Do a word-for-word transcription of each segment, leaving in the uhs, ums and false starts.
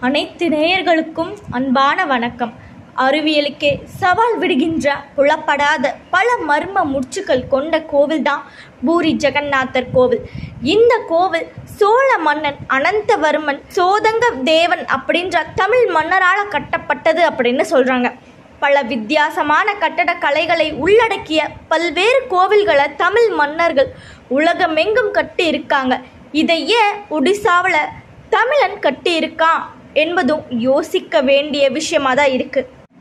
அனைத்து நேயர்களுக்கும் அன்பான வணக்கம். அறிவியலுக்கே சவால் விடுகின்ற புலப்படாத பல மர்ம முற்றுகள் கொண்ட கோவில்தான் பூரி ஜெகநாதர் கோவில். இந்த கோவில் சோழ மன்னன் அனந்தவர்மன் சோதங்க தேவன் அப்படின்ற தமிழ் மன்னரால் கட்டப்பட்டது அப்படின்னு சொல்றாங்க. பல வித்தியாசமான கட்டட கலைகளை உள்ளடக்கிய பல்வேறு கோவில்களை தமிழ் மன்னர்கள் உலகமெங்கும் கட்டி இருக்காங்க. இதை ஏன் ஒடிசாவில் தமிழன் கட்டி இருக்கான் என்பதும் யோசிக்க வேண்டிய விஷயமா தான் இருக்கு.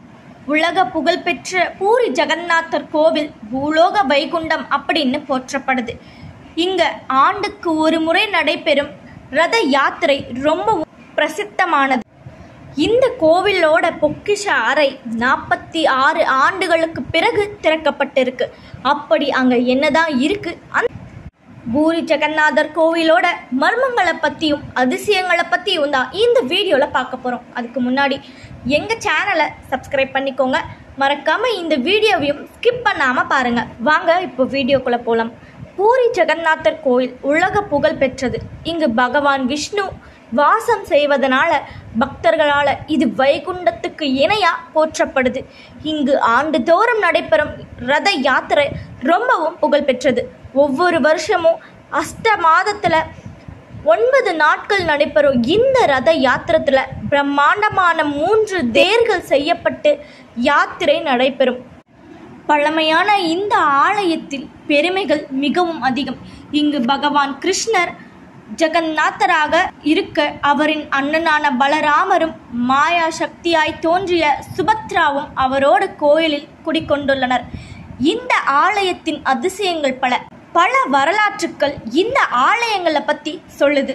உலக புகழ்பெற்ற பூரி ஜெகநாதர் கோவில் பூலோக வைகுண்டம் அப்படின்னு போற்றப்படுது. இங்க ஆண்டுக்கு ஒரு முறை நடைபெறும் ரத யாத்திரை ரொம்பவும் பிரசித்தமானது. இந்த கோவிலோட பொக்கிஷ அறை நாற்பத்தி ஆறு ஆண்டுகளுக்கு பிறகு திறக்கப்பட்டிருக்கு. அப்படி அங்க என்னதான் இருக்கு? அந்த பூரி ஜெகநாதர் கோவிலோட மர்மங்களை பற்றியும் அதிசயங்களை பற்றியும் தான் இந்த வீடியோவில் பார்க்க போகிறோம். அதுக்கு முன்னாடி எங்கள் சேனலை சப்ஸ்கிரைப் பண்ணிக்கோங்க. மறக்காமல் இந்த வீடியோவையும் ஸ்கிப் பண்ணாமல் பாருங்கள். வாங்க இப்போ வீடியோக்குள்ளே போகலாம். பூரி ஜெகநாதர் கோயில் உலக புகழ் பெற்றது. இங்கு பகவான் விஷ்ணு வாசம் செய்வதனால பக்தர்களால் இது வைகுண்டத்துக்கு இணையாக போற்றப்படுது. இங்கு ஆண்டுதோறும் நடைபெறும் ரத யாத்திரை ரொம்பவும் புகழ் பெற்றது. ஒவ்வொரு வருஷமும் அஷ்ட மாதத்தில் ஒன்பது நாட்கள் நடைபெறும் இந்த ரத யாத்திரத்தில் பிரம்மாண்டமான மூன்று தேர்கள் செய்யப்பட்டு யாத்திரை நடைபெறும். பழமையான இந்த ஆலயத்தில் பெருமைகள் மிகவும் அதிகம். இங்கு பகவான் கிருஷ்ணர் ஜெகநாதராக இருக்க அவரின் அண்ணனான பலராமரும் மாயா சக்தியாய் தோன்றிய சுபத்ராவும் அவரோடு கோயிலில் குடிக்கொண்டுள்ளனர். இந்த ஆலயத்தின் அதிசயங்கள் பல பல வரலாற்றுக்கள் இந்த ஆலயங்களை பற்றி சொல்லுது.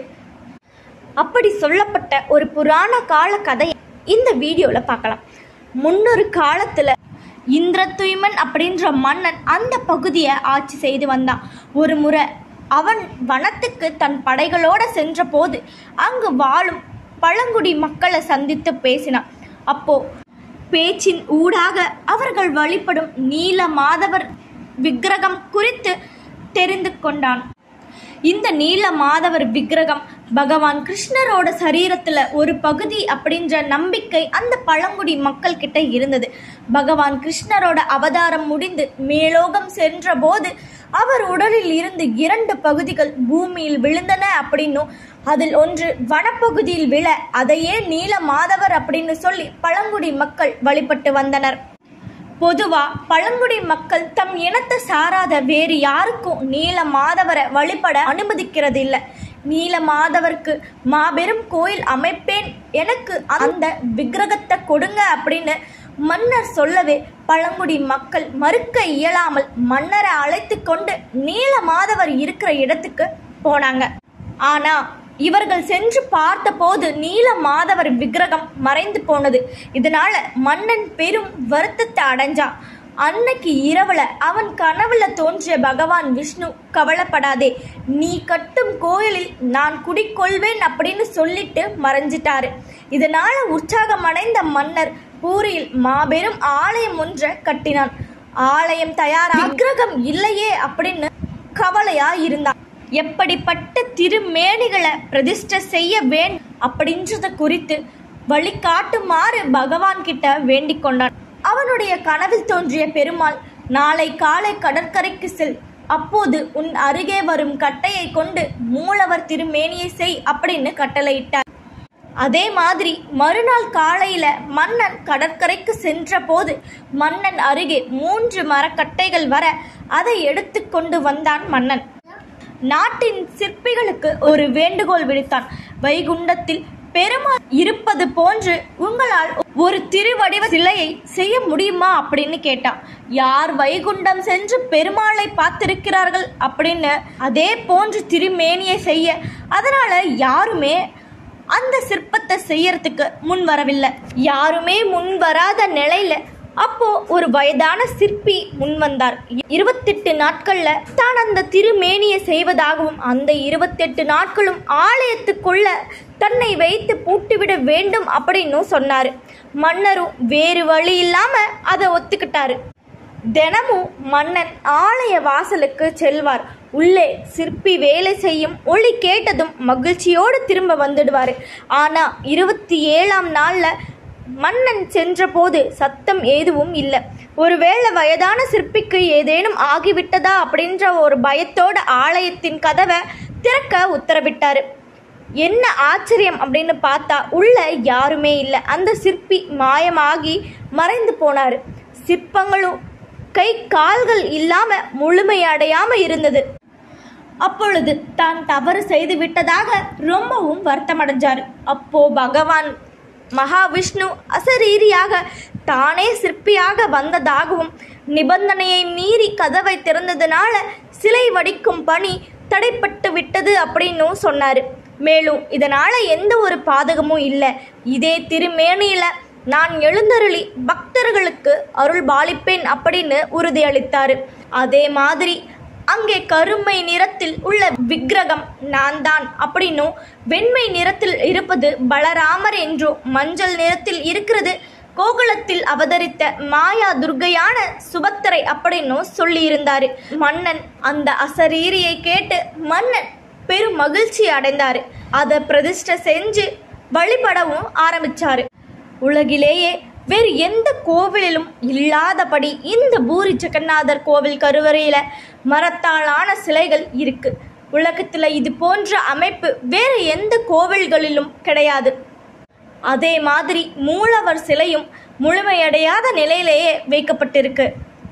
அப்படி சொல்லப்பட்ட ஒரு புராண கால கதையை இந்த வீடியோவில் பார்க்கலாம். முன்னொரு காலத்தில் இந்திரதுய்மன் அப்படின்ற மன்னன் அந்த பகுதியை ஆட்சி செய்து வந்தான். ஒரு முறை அவன் வனத்துக்கு தன் படைகளோடு சென்ற போது அங்கு வாழும் பழங்குடி மக்களை சந்தித்து பேசினான். அப்போ பேச்சின் ஊடாக அவர்கள் வழிபடும் நீல மாதவர் விக்கிரகம் குறித்து தெரிந்து கொண்டான். இந்த நீல மாதவர் விக்கிரகம் பகவான் கிருஷ்ணரோட சரீரத்துல ஒரு பகுதி அப்படின்ற நம்பிக்கை அந்த பழங்குடி மக்கள் கிட்ட இருந்தது. பகவான் கிருஷ்ணரோட அவதாரம் முடிந்து மேலோகம் சென்ற போது அவர் உடலில் இருந்து இரண்டு பகுதிகள் பூமியில் விழுந்தன அப்படின்னும் அதில் ஒன்று வனப்பகுதியில் விழ அதையே நீல மாதவர் அப்படின்னு சொல்லி பழங்குடி மக்கள் வழிபட்டு வந்தனர். பொதுவா பழங்குடி மக்கள் தம் இனத்தை சாராத வேறு யாருக்கும் நீல மாதவரை வழிபட அனுமதிக்கிறது இல்லை. நீல மாதவருக்கு மாபெரும் கோயில் அமைப்பேன், எனக்கு அந்த விக்கிரகத்தை கொடுங்க அப்படின்னு மன்னர் சொல்லவே பழங்குடி மக்கள் மறுக்க இயலாமல் மன்னரை அழைத்து கொண்டு நீல மாதவர் இருக்கிற இடத்துக்கு போனாங்க. ஆனா இவர்கள் சென்று பார்த்த போது நீல மாதவர் விக்கிரகம் மறைந்து போனது. இதனால மன்னன் பெரும் வருத்தத்தை அடைஞ்சான். அன்னைக்கு இரவுல அவன் கனவுல தோன்றிய பகவான் விஷ்ணு, கவலைப்படாதே, நீ கட்டும் கோயிலில் நான் குடிக்கொள்வேன் அப்படின்னு சொல்லிட்டு மறைஞ்சிட்டாரு. இதனால உற்சாகம் அடைந்த மன்னர் பூரியில் மாபெரும் ஆலயம் ஒன்றை கட்டினான். ஆலயம் தயாரா விக்கிரகம் இல்லையே அப்படின்னு கவலையா இருந்தான். எப்படிப்பட்ட திருமேனிகளை பிரதிஷ்டை செய்ய வேண்டும் அப்படின்றத குறித்து வழிகாட்டுமாறு பகவான் கிட்ட வேண்டிக் கொண்டான். அவனுடைய கனவில் தோன்றிய பெருமாள், நாளை காலை கடற்கரைக்கு செல், அப்போது உன் அருகே வரும் கட்டையை கொண்டு மூலவர் திருமேனியை செய் அப்படின்னு கட்டளையிட்டார். அதே மாதிரி மறுநாள் காலையில மன்னன் கடற்கரைக்கு சென்ற போது மன்னன் அருகே மூன்று மரக்கட்டைகள் வர அதை எடுத்து கொண்டு வந்தான் மன்னன். நாட்டின் சிற்பிகளுக்கு ஒரு வேண்டுகோள் விடுத்தான். வைகுண்டத்தில் பெருமாள் இருப்பது போன்று உங்களால் ஒரு திருவடிவ சிலையை செய்ய முடியுமா அப்படின்னு கேட்டான். யார் வைகுண்டம் சென்று பெருமாளை பார்த்திருக்கிறார்கள் அப்படின்னு அதே போன்று திருமேனியை செய்ய அதனால யாருமே அந்த சிற்பத்தை செய்யறதுக்கு முன் வரவில்லை. யாருமே முன் வராத நிலையில அப்போ ஒரு வயதான சிற்பி முன்வந்தார். இருபத்தெட்டு நாட்கள்ல தான் அந்த திருமேனியை செய்வதாகவும் அந்த இருபத்தெட்டு நாட்களும் ஆலயத்துக்குள்ள தன்னை வைத்து பூட்டிவிட வேண்டும் அப்படின்னு சொன்னாரு. மன்னரும் வேறு வழி இல்லாம அதை ஒத்துக்கிட்டாரு. தினமும் மன்னன் ஆலய வாசலுக்கு செல்வார். உள்ளே சிற்பி வேலை செய்யும் ஒளி கேட்டதும் மகிழ்ச்சியோடு திரும்ப வந்துடுவார். ஆனால் இருபத்தி ஏழாம் நாளில் மன்னன் சென்றபோது சத்தம் எதுவும் இல்லை. ஒருவேளை வயதான சிற்பிக்கு ஏதேனும் ஆகிவிட்டதா அப்படின்ற ஒரு பயத்தோட ஆலயத்தின் கதவை திறக்க உத்தரவிட்டார். என்ன ஆச்சரியம் அப்படின்னு பார்த்தா உள்ள யாருமே இல்லை. அந்த சிற்பி மாயமாகி மறைந்து போனார். சிற்பங்களும் கை கால்கள் இல்லாம முழுமையடையாம இருந்தது. அப்பொழுது தான் தவறு செய்து விட்டதாக ரொம்பவும் வருத்தமடைஞ்சார். அப்போ பகவான் மகாவிஷ்ணு அசரீரியாக தானே சிற்பியாக வந்ததாகவும் நிபந்தனையை மீறி கதவை திறந்ததுனால சிலை வடிக்கும் பணி தடைப்பட்டு விட்டது அப்படின்னு சொன்னார். மேலும் இதனால எந்த ஒரு பாதகமும் இல்லை, இதே திருமேனியில நான் எழுந்தருளி பக்தர்களுக்கு அருள் பாலிப்பேன் அப்படின்னு உறுதியளித்தார். அதே மாதிரி அங்கே கருமை நிறத்தில் உள்ள விக்கிரகம் நான் தான் அப்படின்னும், வெண்மை நிறத்தில் இருப்பது பலராமர் என்றும், மஞ்சள் நிறத்தில் இருக்கிறது கோகுலத்தில் அவதரித்த மாயா துர்கையான சுபத்திரை அப்படின்னும் சொல்லியிருந்தாரு. மன்னன் அந்த அசரீரியை கேட்டு மன்னன் பெரும் மகிழ்ச்சி அடைந்தாரு. அதை பிரதிஷ்டை செஞ்சு வழிபடவும் ஆரம்பிச்சாரு. உலகிலேயே வேறு எந்த கோவிலிலும் இல்லாதபடி இந்த பூரி ஜெகநாதர் கோவில் கருவறையில மரத்தாலான சிலைகள் இருக்கு. உலகத்துல இது போன்ற அமைப்பு வேறு எந்த கோவில்களிலும் கிடையாது. அதே மாதிரி மூலவர் சிலையும் முழுமையடையாத நிலையிலேயே வைக்கப்பட்டிருக்கு.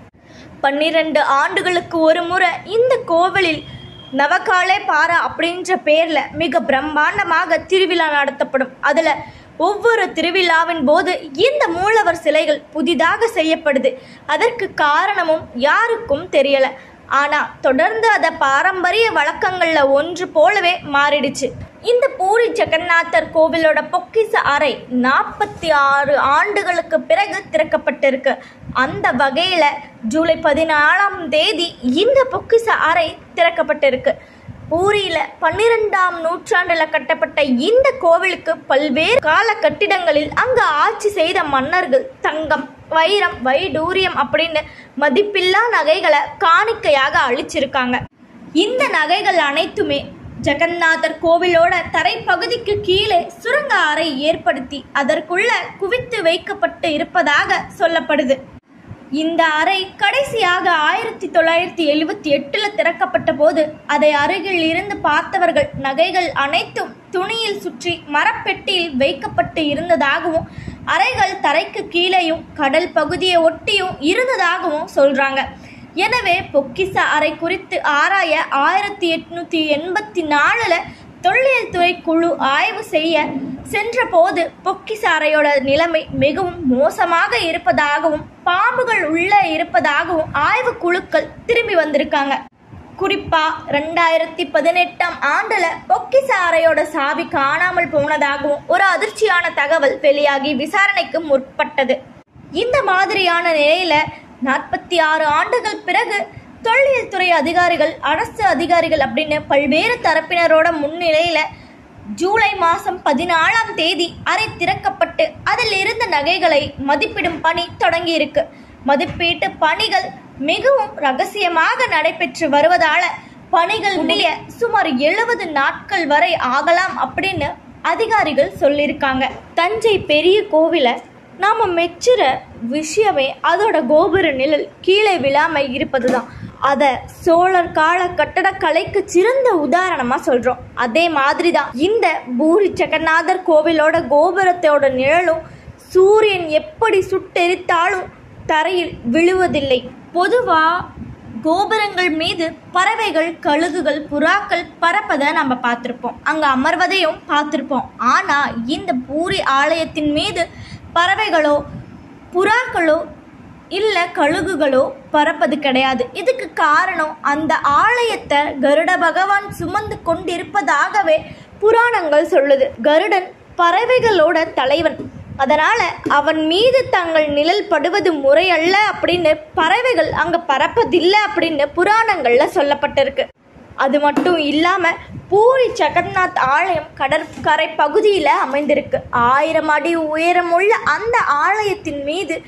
பன்னிரண்டு ஆண்டுகளுக்கு ஒரு முறை இந்த கோவிலில் நவகாலே பாரா அப்படின்ற பேர்ல மிக பிரம்மாண்டமாக திருவிழா நடத்தப்படும். அதுல ஒவ்வொரு திருவிழாவின் போது இந்த மூலவர் சிலைகள் புதிதாக செய்யப்படுது. அதற்கு காரணமும் யாருக்கும் தெரியல. ஆனா தொடர்ந்து அத பாரம்பரிய வழக்கங்கள்ல ஒன்று போலவே மாறிடுச்சு. இந்த பூரி ஜெகநாதர் கோவிலோட பொக்கிஷ அறை நாற்பத்தி ஆறு ஆண்டுகளுக்கு பிறகு திறக்கப்பட்டிருக்கு. அந்த வகையில ஜூலை பதினாலாம் தேதி இந்த பொக்கிஷ அறை திறக்கப்பட்டிருக்கு. பூரியில பன்னிரெண்டாம் நூற்றாண்டுல கட்டப்பட்ட இந்த கோவிலுக்கு பல்வேறு கால கட்டிடங்களில் அங்க ஆட்சி செய்த மன்னர்கள் தங்கம், வைரம், வைடூரியம் அப்படின்னு மதிப்பில்லா நகைகளை காணிக்கையாக அளிச்சிருக்காங்க. இந்த நகைகள் அனைத்துமே ஜெகநாதர் கோவிலோட தரைப்பகுதிக்கு கீழே சுரங்க அறை ஏற்படுத்தி அதற்குள்ள குவித்து வைக்கப்பட்டு இருப்பதாக சொல்லப்படுது. இந்த அறை கடைசியாக ஆயிரத்தி தொள்ளாயிரத்தி எழுபத்தி எட்டுல திறக்கப்பட்ட போது அதை அருகில் இருந்து பார்த்தவர்கள் நகைகள் அனைத்தும் துணியில் சுற்றி மரப்பெட்டியில் வைக்கப்பட்டு இருந்ததாகவும், அறைகள் தரைக்கு கீழேயும் கடல் பகுதியை ஒட்டியும் இருந்ததாகவும் சொல்றாங்க. எனவே பொக்கிஷ அறை குறித்து ஆராய ஆயிரத்தி எட்நூத்தி எண்பத்தி நாலுல தொல்லியல் துறை குழு ஆய்வு செய்ய சென்ற போது பொக்கிஷ அறையோட நிலைமை மிகவும் மோசமாக இருப்பதாகவும், பாம்புகள் உள்ள இருப்பதாகவும் ஆய்வு குழுக்கள் திரும்பி வந்திருக்காங்க. குறிப்பா ரெண்டாயிரத்தி பதினெட்டாம் ஆண்டுல பொக்கிஷ அறையோட சாவி காணாமல் போனதாகவும் ஒரு அதிர்ச்சியான தகவல் வெளியாகி விசாரணைக்கு முற்பட்டது. இந்த மாதிரியான நிலையில நாற்பத்தி ஆறு ஆண்டுகள் பிறகு தொல்லியல் துறை அதிகாரிகள், அரசு அதிகாரிகள் அப்படின்னு பல்வேறு தரப்பினரோட முன்னிலையில ஜூலை மாதம் பதினாலாம் தேதி அறை திறக்கப்பட்டு அதில் இருந்த நகைகளை மதிப்பிடும் பணி தொடங்கி இருக்கு. மதிப்பீட்டு பணிகள் மிகவும் ரகசியமாக நடைபெற்று வருவதால பணிகள் முடிய சுமார் எழுபது நாட்கள் வரை ஆகலாம் அப்படின்னு அதிகாரிகள் சொல்லியிருக்காங்க. தஞ்சை பெரிய கோவிலை நாம மெச்சுற விஷயமே அதோட கோபுர நிழல் கீழே விழாம இருப்பதுதான். அதை சோழர் கால கட்டடக்கலைக்கு சிறந்த உதாரணமா சொல்றோம். அதே மாதிரிதான் இந்த பூரி ஜெகநாதர் கோவிலோட கோபுரத்தோட நிழலும் சூரியன் எப்படி சுட்டெரித்தாலும் தரையில் விழுவதில்லை. பொதுவா கோபுரங்கள் மீது பறவைகள், கழுகுகள், புறாக்கள் பறப்பதை நம்ம பார்த்துருப்போம், அங்கே அமர்வதையும் பார்த்துருப்போம். ஆனால் இந்த பூரி ஆலயத்தின் மீது பறவைகளோ புறாக்களோ இல்லை கழுகுகளோ பறப்பது கிடையாது. இதுக்கு காரணம் அந்த ஆலயத்தை கருட பகவான் சுமந்து கொண்டிருப்பதாகவே புராணங்கள் சொல்லுது. கருடன் பறவைகளோட தலைவன், அதனால அவன் மீது தங்கள் நிழல் படுவது முறையல்ல அப்படின்னு பறவைகள் அங்க பறப்பதில்லை அப்படின்னு புராணங்கள்ல சொல்லப்பட்டிருக்கு. அது மட்டும் இல்லாம பூரி ஜெகநாத் ஆலயம் கடற்கரை பகுதியில அமைந்திருக்கு. ஆயிரம் அடி உயரமுள்ள அந்த ஆலயத்தின் மீது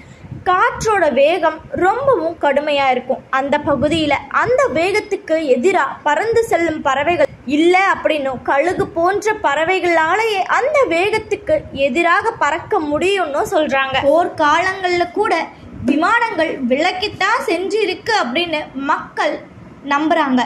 காற்றோட வேகம் ரொம்பவும் கடுமையாக இருக்கும். அந்த பகுதியில் அந்த வேகத்துக்கு எதிராக பறந்து செல்லும் பறவைகள் இல்லை அப்படின்னும் கழுகு போன்ற பறவைகளாலேயே அந்த வேகத்துக்கு எதிராக பறக்க முடியும்னு சொல்கிறாங்க. போர்க்காலங்களில் கூட விமானங்கள் விலக்கித்தான் சென்றிருக்கு அப்படின்னு மக்கள் நம்புகிறாங்க.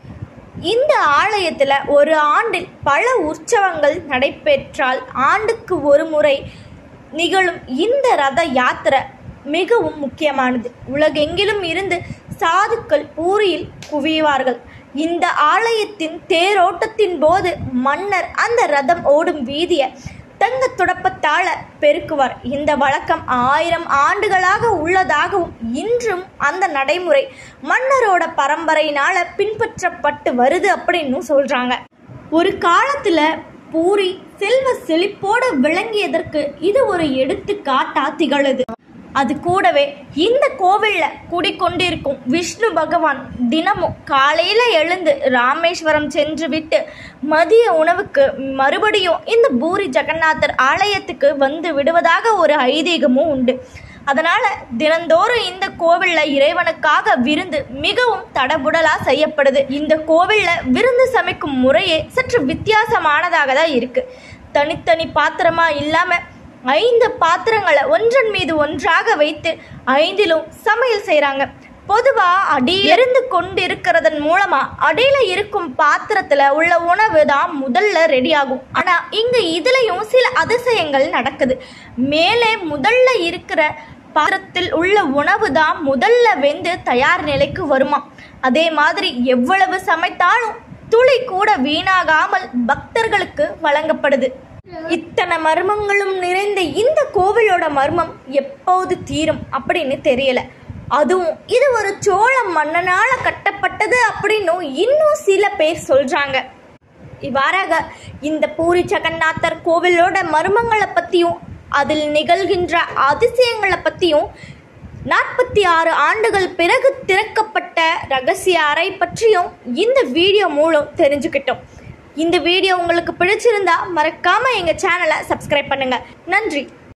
இந்த ஆலயத்தில் ஒரு ஆண்டில் பல உற்சவங்கள் நடைபெற்றால் ஆண்டுக்கு ஒரு முறை நிகழும் இந்த ரத யாத்திரை மிகவும் முக்கியமானது. உலகெங்கிலும் இருந்து சாதுக்கள் பூரியில் குவிவார்கள். இந்த ஆலயத்தின் தேரோட்டத்தின் போது மன்னர் அந்த ரதம் ஓடும் வீதியை தங்க துடப்பத்தால பெருக்குவார். இந்த வழக்கம் ஆயிரம் ஆண்டுகளாக உள்ளதாகவும் இன்றும் அந்த நடைமுறை மன்னரோட பரம்பரையினால பின்பற்றப்பட்டு வருது அப்படின்னு சொல்றாங்க. ஒரு காலத்துல பூரி செல்வ செழிப்போடு விளங்கியதற்கு இது ஒரு எடுத்துக்காட்டா திகழுது. அது கூடவே இந்த கோவில்ல குடிக்கொண்டிருக்கும் விஷ்ணு பகவான் தினமும் காலையில எழுந்து ராமேஸ்வரம் சென்று விட்டு மதிய உணவுக்கு மறுபடியும் இந்த பூரி ஜெகநாதர் ஆலயத்துக்கு வந்து விடுவதாக ஒரு ஐதீகமும் உண்டு. அதனால தினந்தோறும் இந்த கோவில்ல இறைவனுக்காக விருந்து மிகவும் தடபுடலா செய்யப்படுது. இந்த கோவில்ல விருந்து சமைக்கும் முறையே சற்று வித்தியாசமானதாக தான் இருக்கு. தனித்தனி பாத்திரமா இல்லாம ஐந்து பாத்திரங்களை ஒன்றன் மீது ஒன்றாக வைத்து ஐந்திலும் சமையல் செய்கிறாங்க. பொதுவாக அடியில் இருந்து கொண்டு இருக்கிறதன் மூலமா அடியில இருக்கும் பாத்திரத்துல உள்ள உணவு தான் முதல்ல ரெடி ஆகும். ஆனா இங்க இதுலயும் சில அதிசயங்கள் நடக்குது. மேலே முதல்ல இருக்கிற பாத்திரத்தில் உள்ள உணவு தான் முதல்ல வெந்து தயார் நிலைக்கு வருமா. அதே மாதிரி எவ்வளவு சமைத்தாலும் துளி கூட வீணாகாமல் பக்தர்களுக்கு வழங்கப்படுது. இத்தனை மர்மங்களும் நிறைந்த இந்த கோவிலோட மர்மம் எப்போது தீரும் அப்படின்னு தெரியல. அதுவும் இது ஒரு சோழ மன்னனால கட்டப்பட்டது அப்படின்னும் இன்னும் சில பேர் சொல்றாங்க. இவ்வாறாக இந்த பூரி ஜெகநாதர் கோவிலோட மர்மங்களை பத்தியும் அதில் நிகழ்கின்ற அதிசயங்களை பத்தியும் நாற்பத்தி ஆறு ஆண்டுகள் பிறகு திறக்கப்பட்ட ரகசிய அறை பற்றியும் இந்த வீடியோ மூலம் தெரிஞ்சுக்கிட்டோம். இந்த வீடியோ உங்களுக்கு பிடிச்சிருந்தா மறக்காம எங்க சேனலை சப்ஸ்கிரைப் பண்ணுங்க. நன்றி.